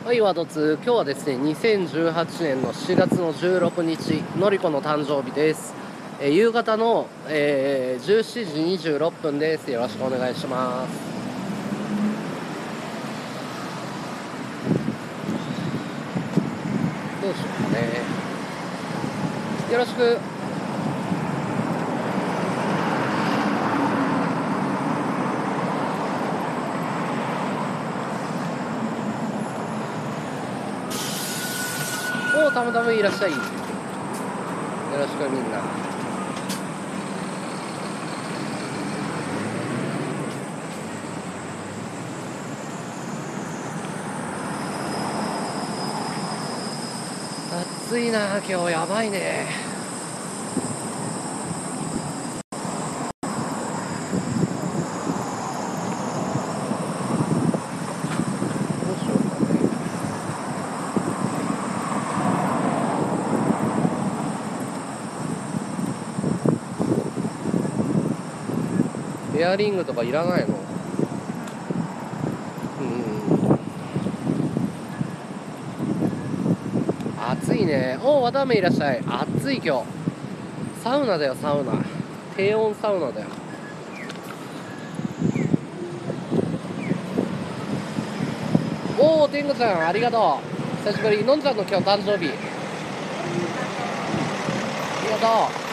はい、ワドツ。今日はですね、2018年の7月の16日、のりこの誕生日です。夕方の、17時26分です。よろしくお願いします。どうしようかね。よろしく。おー、たまたまいらっしゃい。よろしくみんな。暑いな、今日やばいね。どうしようかね。エアリングとかいらないの？暑いね。おー、わたあめいらっしゃい。暑い今日。サウナだよ、サウナ。低温サウナだよ。おお、天狗ちゃん、ありがとう。久しぶり。のんちゃんの今日誕生日。ありがとう。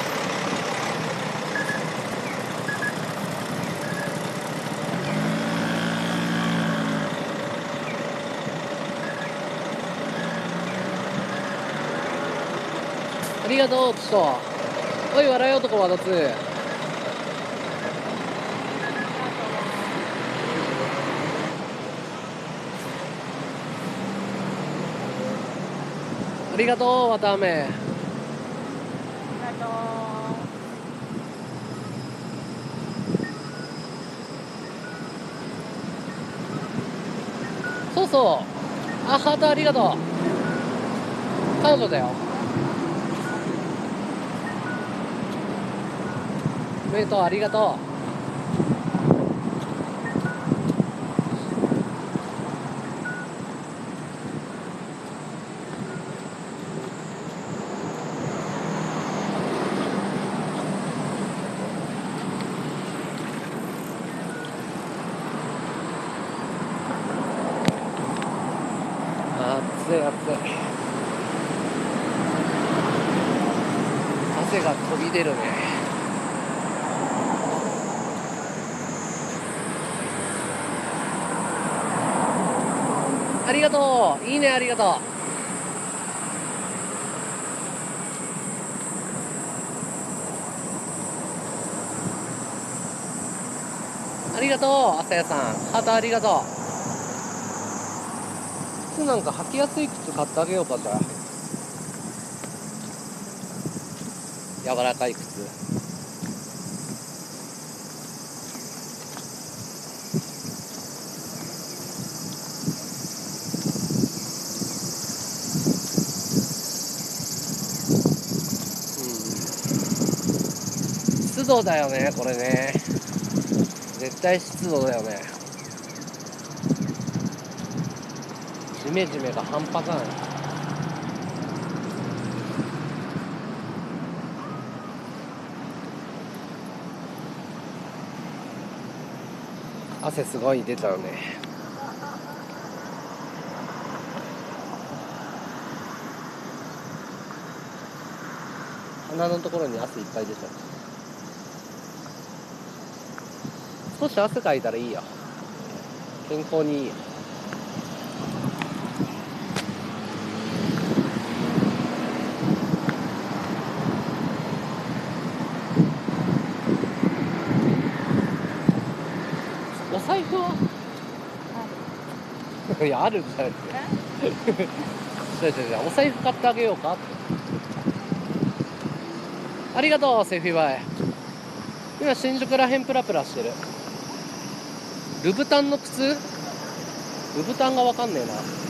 ありがとう、ちょっと。おい、笑い男はどつ。ありがとう、わたあめ。 ありがとそうそう。あ、ハートありがとう。彼女だよ。おめでとう、ありがとう。暑い暑い。汗が飛び出るね。ありがとう。いいね、ありがとう。ありがとう、朝やさん。ハートありがとう。靴なんか履きやすい靴買ってあげようか、じゃあ。柔らかい靴。湿度だよね、これね。絶対湿度だよね。ジメジメが半端ない。汗すごい出たよね。鼻のところに汗いっぱい出ちゃった。少し汗かいたらいいよ。健康にいいよ。お財布は？いや、あるんじゃないですか。お財布買ってあげようかって。ありがとう、セフィバイ。今、新宿らへんプラプラしてる。ルブタンの靴？ルブタンがわかんねえな。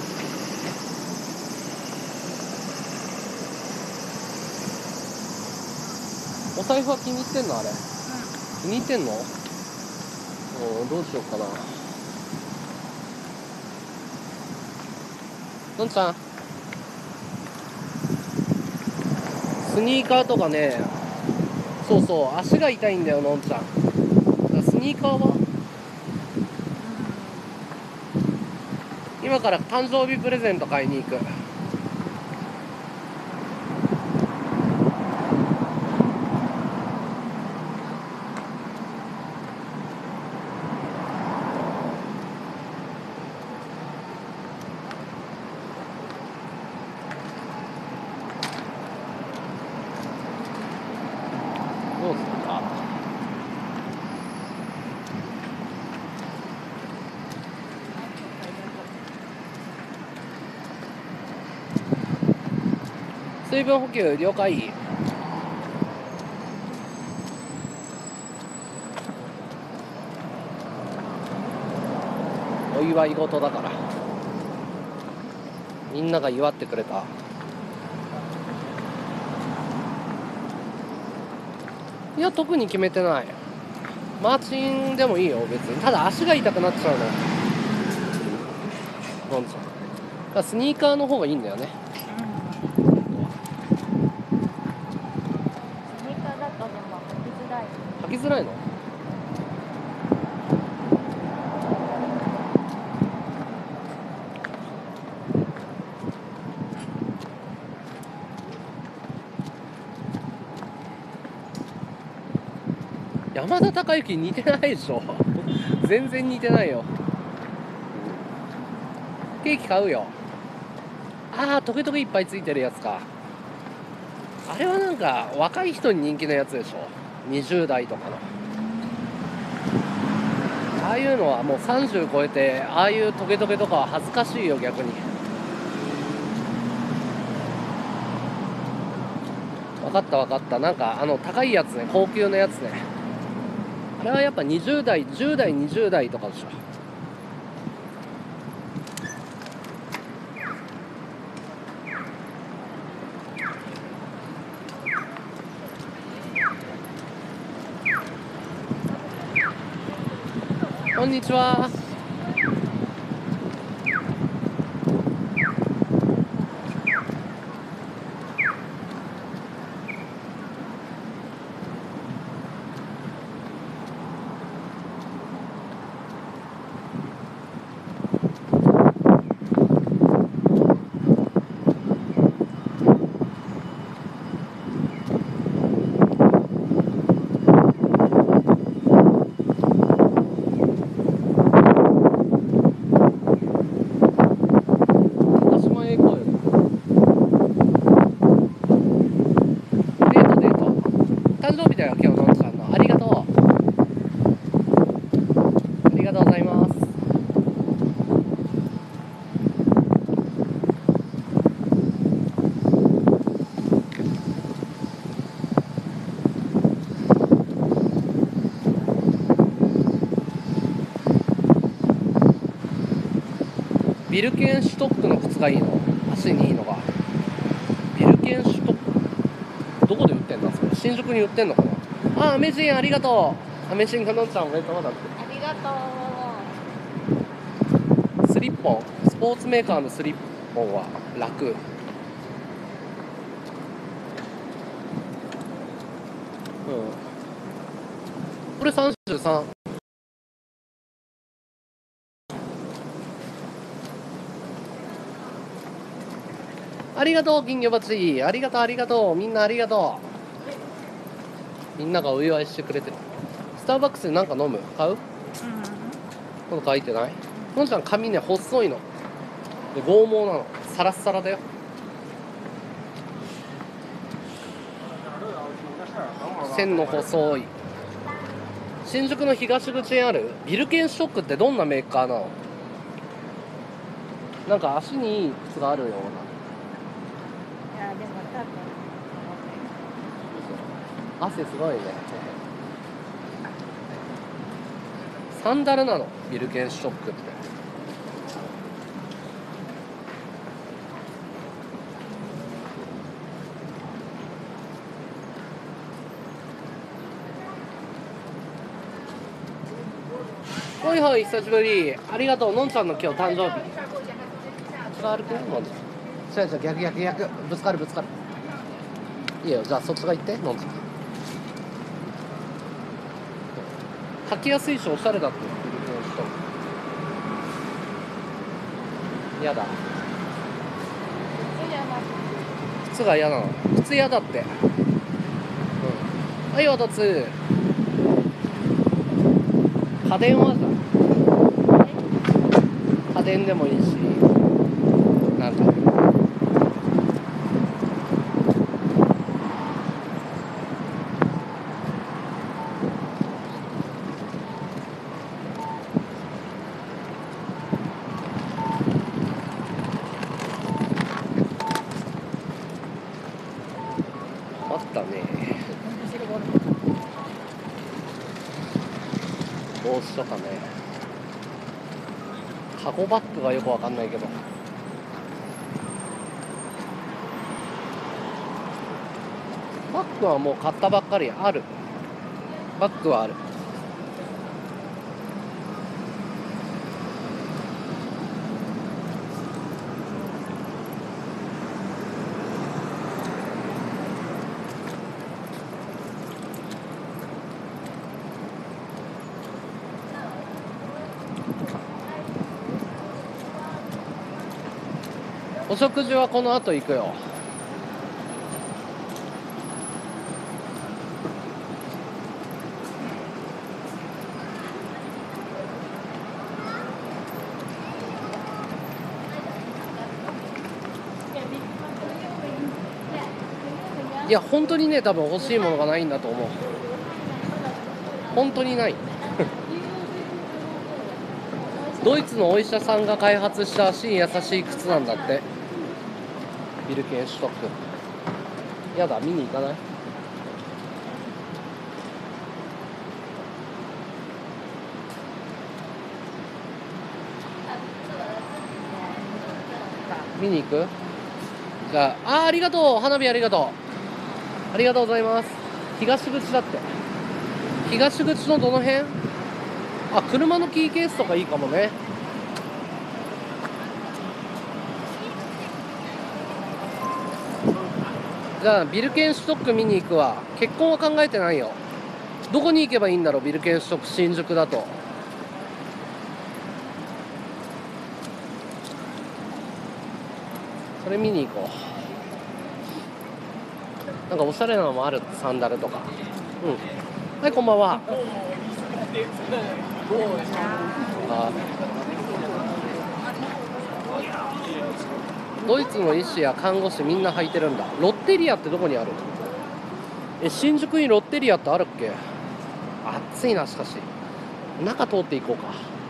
お財布は気に入ってんのあれ？気に入ってんの？どうしようかな。 のんちゃん、スニーカーとかね、そうそう、足が痛いんだよ、のんちゃん。だからスニーカーは今から誕生日プレゼント買いに行く。どうするか。水分補給了解。お祝い事だからみんなが祝ってくれた。いや特に決めてない。マーチンでもいいよ別に。ただ足が痛くなっちゃうの。どんちゃんだからスニーカーの方がいいんだよね。 スニーカーだとでも履きづらい。 履きづらいの？山田孝之似てないでしょ全然似てないよ。ケーキ買うよ。ああトゲトゲいっぱいついてるやつか。あれはなんか若い人に人気のやつでしょ。20代とかのああいうのはもう30超えてああいうトゲトゲとかは恥ずかしいよ逆に。分かった分かった。なんか高いやつね、高級なやつね。あれはやっぱ20代10代20代とかでしょ。こんにちは。誕生日だよ今日のんちゃんの。ありがとう。ありがとうございます。ビルケンシュトックの靴がいいの？足にいいのがビルケンシュトック。どこで売ってんだそれ？新宿に売ってんのかな。あ、アメジンありがとう。アメジンがのんちゃんおめでとうだって。 ありがとう。 スリッポン、スポーツメーカーのスリッポンは楽。これ33。ありがとう金魚鉢。ありがとうありがとう。みんなありがとう。みんながお祝いしてくれてる。スターバックスで何か飲む？買う？この書いてない？のんちゃん髪ね細いので剛毛なの。サラッサラだよ。線の細い。新宿の東口にあるビルケンショックってどんなメーカーなの？なんか足にいい靴があるような。 いやでも多分汗すごいね。サンダルなのビルケンショックって。ほいほい久しぶり。ありがとう。のんちゃんの今日誕生日。 歩くのんちゃん。違う違う、逆。ぶつかる。いいよ、じゃあそっちが行って、のんちゃん。履きやすいし、おしゃれだって。やだ。靴が嫌なの。靴嫌だって。はい、おとつ。家電はじゃん。家電でもいいし、なんか。あったね。帽子とかね。カゴバッグがよくわかんないけど。バッグはもう買ったばっかりある。バッグはある。お食事はこの後行くよ。いや本当にね、多分欲しいものがないんだと思う。本当にない。ドイツのお医者さんが開発した足に優しい靴なんだって。ビルケンシュトック。やだ、見に行かない？見に行く？じゃあ、ありがとう。花火ありがとう。ありがとうございます。東口だって。東口のどの辺？あ、車のキーケースとかいいかもね。じゃあビルケンシュトック見に行くわ。結婚は考えてないよ。どこに行けばいいんだろう、ビルケンシュトック新宿だと。それ見に行こう。なんかおしゃれなのもある、サンダルとか。うん。はい、こんばんは。ドイツの医師や看護師みんな履いてるんだ。ロッテリアってどこにある？新宿にロッテリアってあるっけ？暑いな、しかし。中通っていこうか。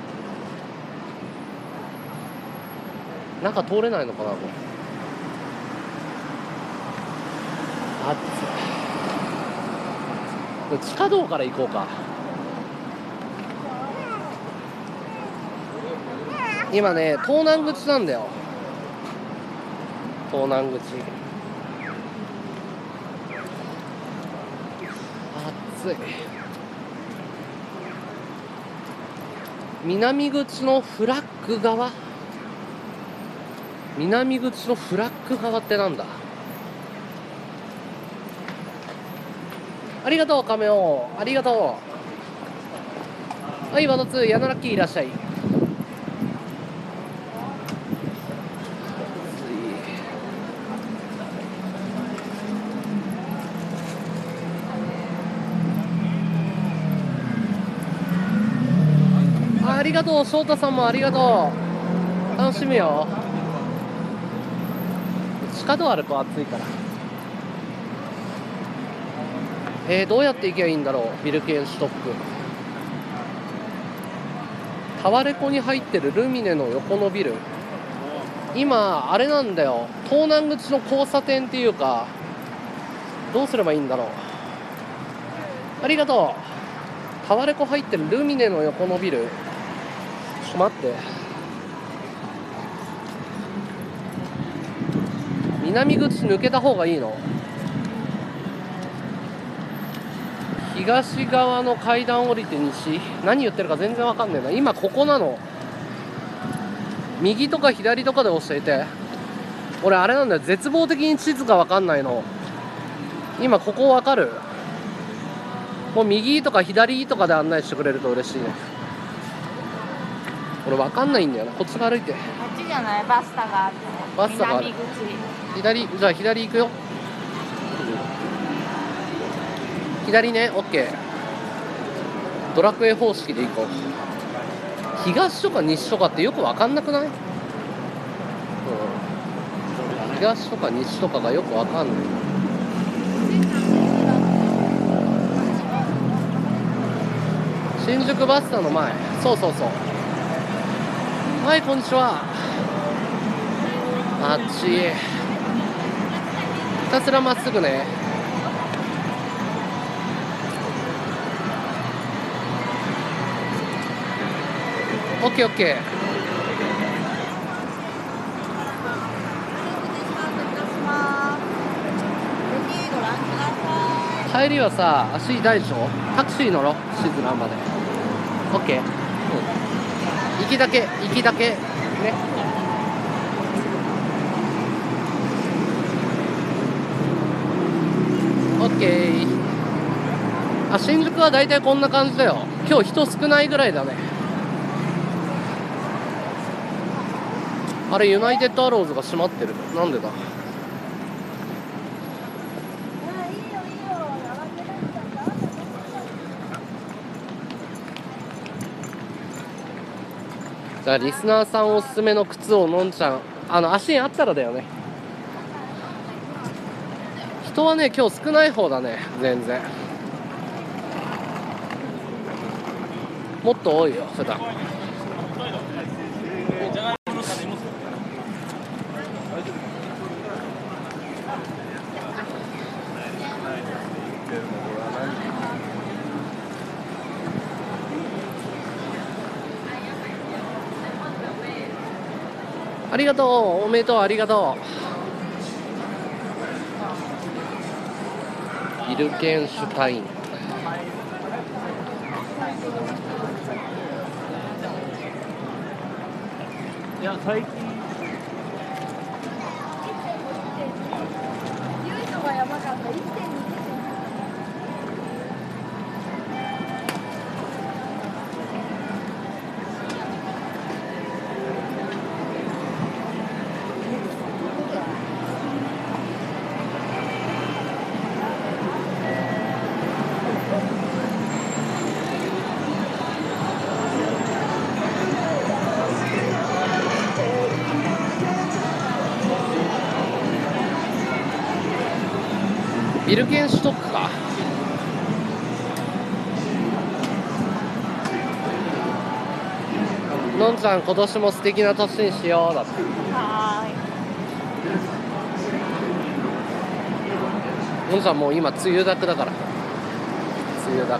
中通れないのかな、これ。暑い。地下道から行こうか。今ね、東南口なんだよ。東南口。暑い。南口のフラッグ側？南口のフラッグ側ってなんだ？ありがとう、カメオ。ありがとう。はい、ワドツー、ヤナラッキーいらっしゃい。ありがとう、翔太さんもありがとう。楽しみよ。地下道歩くと暑いから。どうやって行けばいいんだろう、ビルケンシュトック。タワレコに入ってるルミネの横のビル。今あれなんだよ、東南口の交差点っていうか、どうすればいいんだろう。ありがとう。タワレコ入ってるルミネの横のビル。ちょっと待って、南口抜けた方がいいの？東側の階段降りて西。何言ってるか全然わかんねえな。今ここなの。 右とか左とかで教えて。俺あれなんだよ、絶望的に地図が分かんないの。今ここ分かる？もう右とか左とかで案内してくれると嬉しいね。俺分かんないんだよな。こっちから歩いて。 こっちじゃない？バスタがあって。 バスタがある。 南口。 左、じゃあ左行くよ。左ね、オッケー。ドラクエ方式で行こう。東とか西とかってよく分かんなくない？東とか西とかがよく分かんない。新宿バスタの前。そうそうそう。はい、こんにちは。あっちひたすらまっすぐね。オッケーオッケー。帰りはさ、足痛いでしょ？タクシー乗ろう、シズナンまで。オッケー。行きだけね。オッケー。あ、新宿は大体こんな感じだよ。今日人少ないぐらいだね。あれユナイテッドアローズが閉まってる。なんでだ？じゃあリスナーさんおすすめの靴をのんちゃん、足にあったらだよね。人はね今日少ない方だね。全然もっと多いよ普段。ありがとう、おめでとう、ありがとう。ビルケンシュタイン。 いや最近ビルケンシュトックか。のんちゃん今年も素敵な年にしようだって。 はのんちゃんもう今梅雨だくだから。梅雨だく。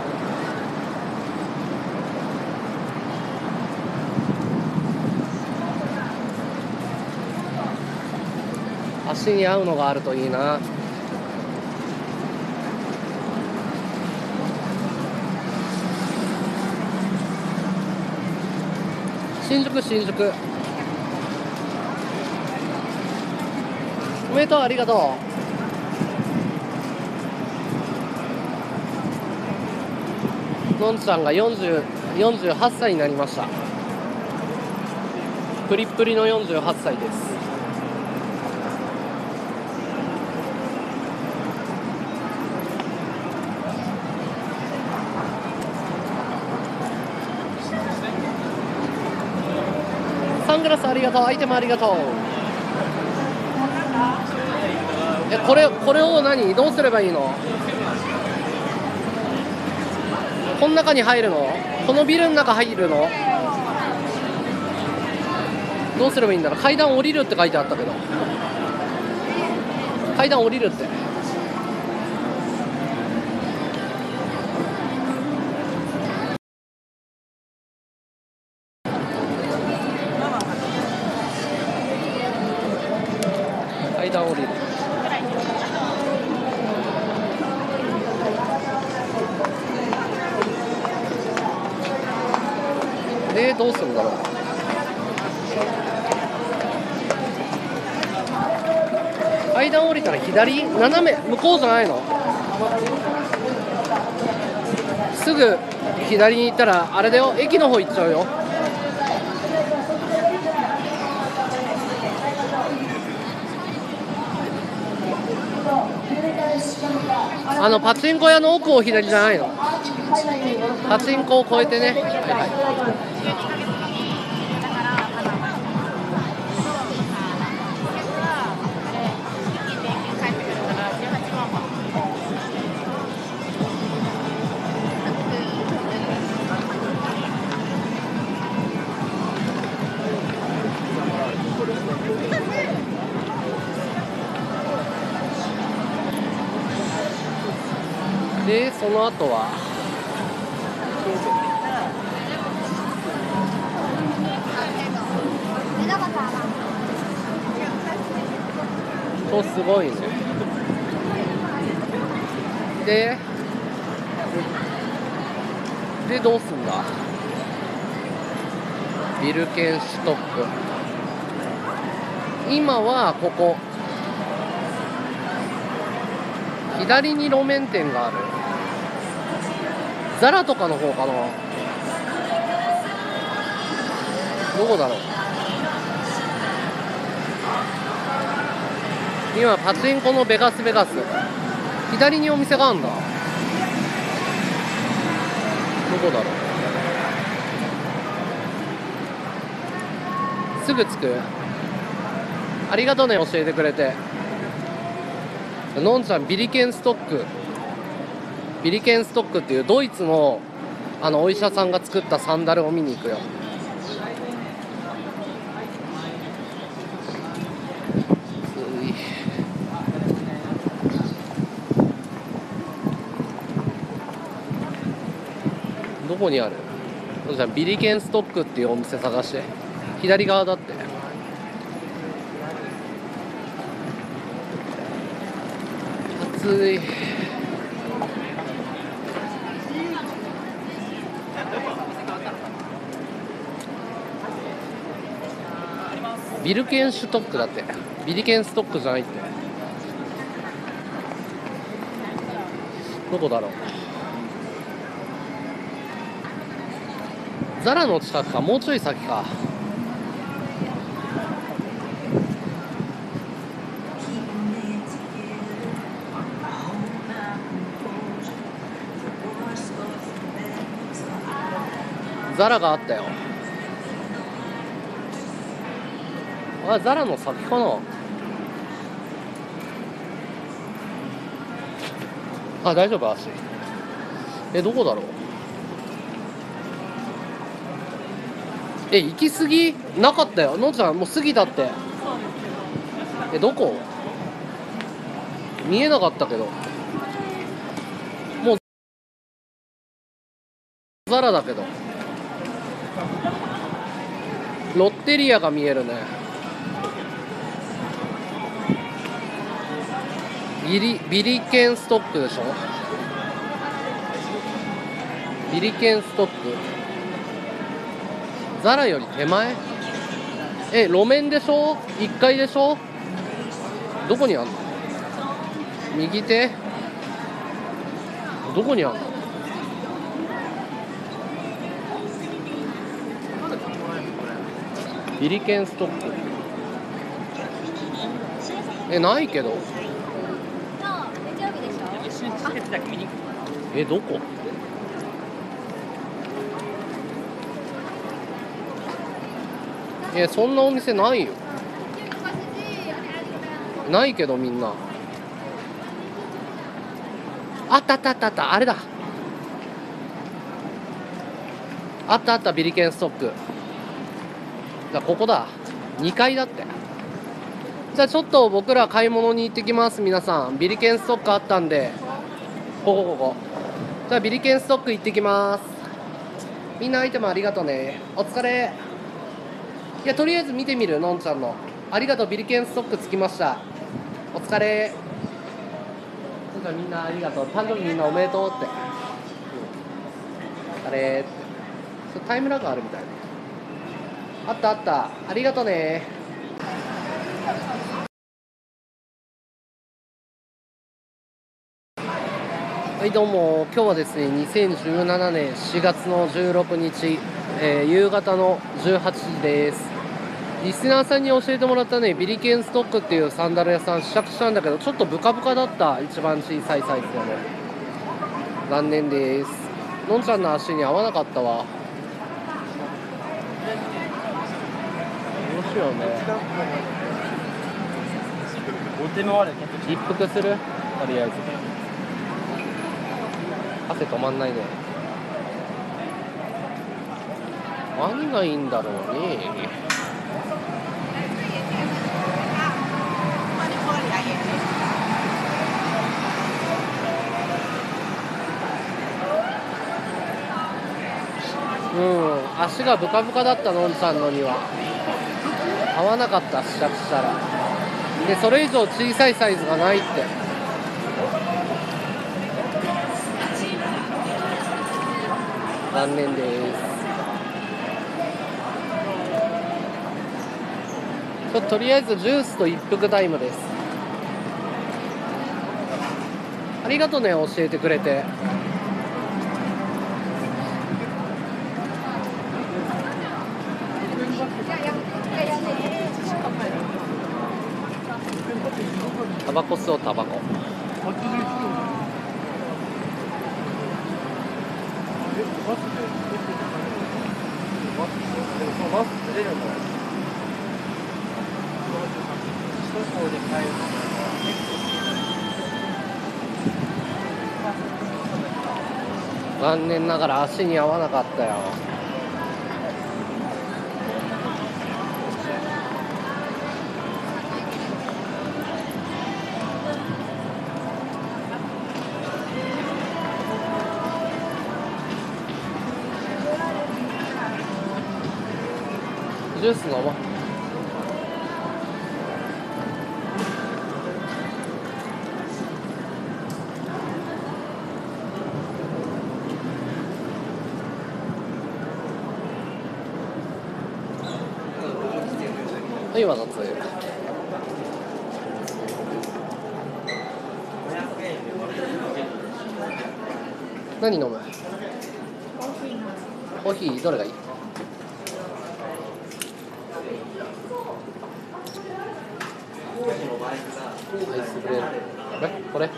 足に合うのがあるといいな。新宿おめでとう、ありがとう。のんちゃんが48歳になりました。プリップリの48歳です。サングラスありがとう、アイテムありがとう。これをどうすればいいの？この中に入るの？このビルの中入るの？どうすればいいんだろう。階段降りるって書いてあったけど、階段降りるって。階段降りる。でどうするんだろう。 階段降りたら左斜め向こうじゃないの？すぐ左に行ったらあれだよ、駅の方行っちゃうよ。パチンコ屋の奥を左じゃないの？パチンコを越えてね。はいはいで、その後は人すごいね。でどうすんだ？ビルケンシュトック。今はここ左に路面店がある。ザラとかの方かな。どこだろう。今パチンコのベガス左にお店があるんだ。どこだろう。すぐ着く。ありがとうね、教えてくれて。のんちゃん、ビリケンストックっていうドイツのお医者さんが作ったサンダルを見に行くよ。どこにある？じゃあビリケンストックっていうお店探して。左側だって。暑い。ビルケンシュトックだって。ビリケンストックじゃないって。どこだろう。ザラの近くか、もうちょい先か。ザラがあったよ。あ、ザラの先かな。あ、大丈夫足。どこだろう。行き過ぎなかったよ。のんちゃんもう過ぎたって。どこ？見えなかったけど。もうザラだけど。ロッテリアが見えるね。ビリケンストックでしょ。ビリケンストック。ザラより手前？路面でしょ？1階でしょ？どこにあんの？右手？どこにあんの？ビリケンストック。ないけど。どこ？そんなお店ないよ。ないけどみんな。あったあったあったあった、あれだ。あったあった、ビリケンストック。じゃあここだ。2階だって。じゃあちょっと僕ら買い物に行ってきます。皆さん、ビリケンストックあったんで、ここ。じゃあビリケンストック行ってきます。みんなアイテムありがとうね。お疲れ。いや、とりあえず見てみる、のんちゃんの。ありがとう、ビリケンストック着きました。お疲れ。じゃあみんなありがとう。誕生日みんなおめでとうって。お疲れって。タイムラグあるみたいな。あったあった。ありがとうね。 はいどうも、今日はですね2017年4月の16日、夕方の18時です。リスナーさんに教えてもらったねビリケンストックっていうサンダル屋さん試着したんだけど、ちょっとブカブカだった。一番小さいサイズだね。残念です。のんちゃんの足に合わなかったわ。どうしようね。一服する？とりあえず汗止まんないね。何がいいんだろうね。足がブカブカだったのんちゃんのには合わなかった。試着したらで、それ以上小さいサイズがないって。残念です。とりあえずジュースと一服タイムです。ありがとね、教えてくれて。タバコ吸おう、タバコ。残念ながら足に合わなかったよ。ジュース飲もう。はい、わざつ。何飲む？コーヒーどれがいい？アイスブレンド。これ？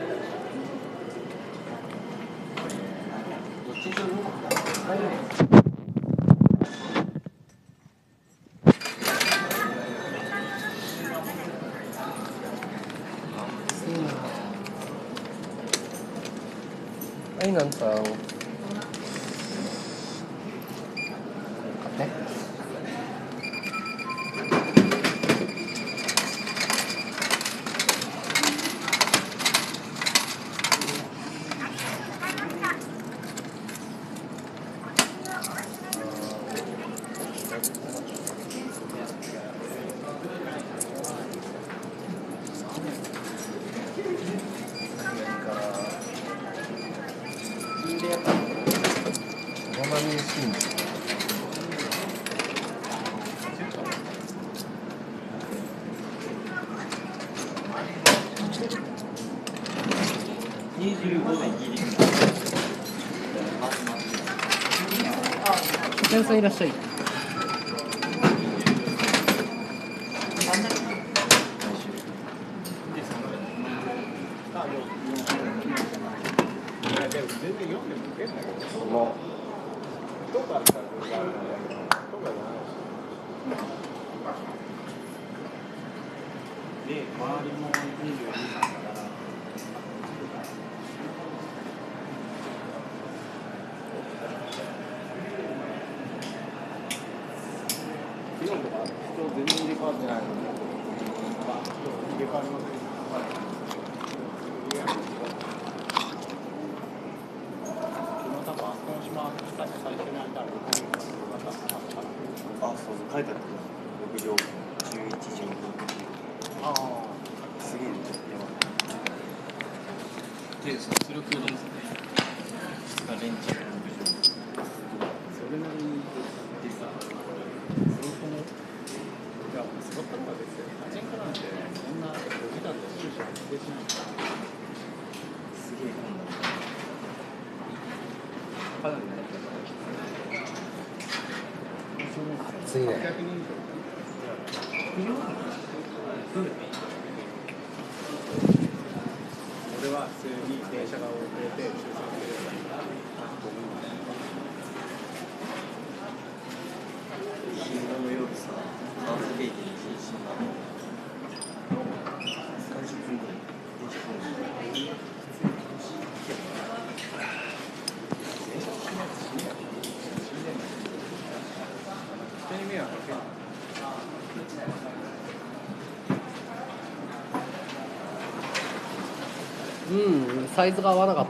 はい、なんちゃん。お客さんいらっしゃい。 書いてある6畳11畳。ああすげえで出力ですね。レンジ6畳。それなりにでさ、スロットのいやスロットのは別にパチンコなんてそんな5時間で終始発生しないからすげえ混んだ。 かなり暑いね。 俺は普通に電車が遅れて中3で昨日の夜さ、ハーフケーキにし30分ぐらい。 人に迷惑かける。 うん、サイズが合わなかった。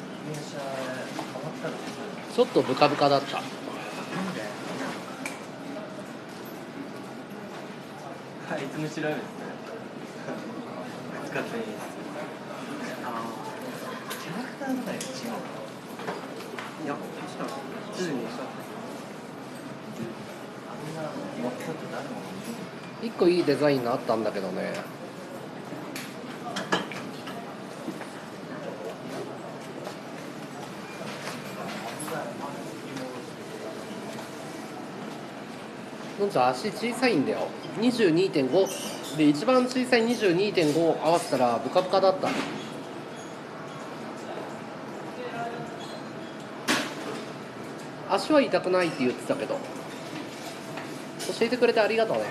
ちょっとブカブカだった。 あいつの調べですね。使っていいです。キャラクターとかで違う。いや、確かにすでにした。あんな持ってたって誰も一個いいデザインがあったんだけどね。のんちゃん足小さいんだよ。22.5 で一番小さい22.5合わせたらブカブカだった。足は痛くないって言ってたけど、教えてくれてありがとうね。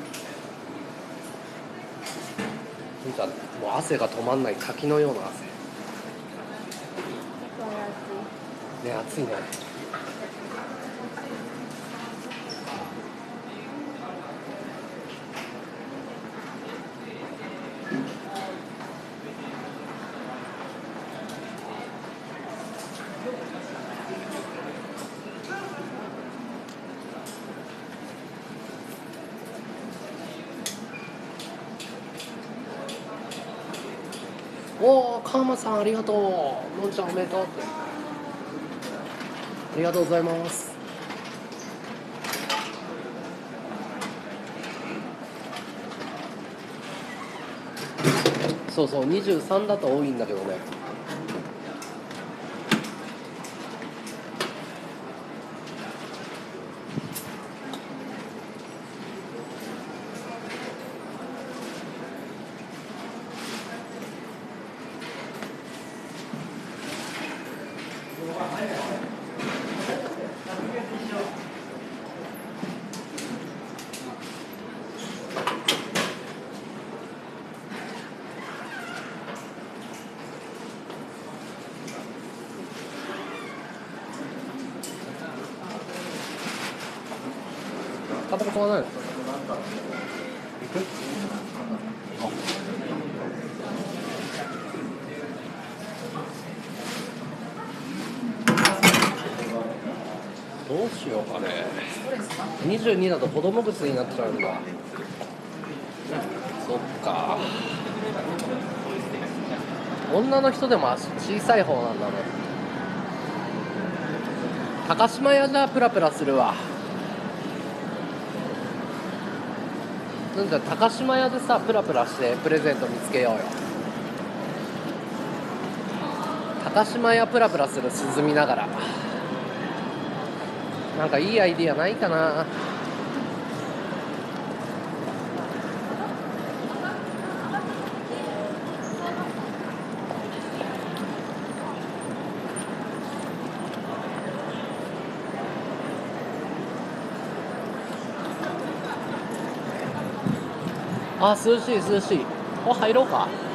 のんちゃんもう汗が止まんない滝のような汗ね。暑いね。おー、川間さんありがとう。のんちゃんおめでとうって。ありがとうございます。そうそう、23だと多いんだけどね。タバコ買わないの？どうしようかね。22だと子供靴になっちゃうんだ。そっか。女の人でも足小さい方なんだね。高島屋じゃプラプラするわ。なんじゃ高島屋でさプラプラしてプレゼント見つけようよ。高島屋プラプラする涼みながら。なんかいいアイディアないかな。あ、涼しい涼しい。お、入ろうか。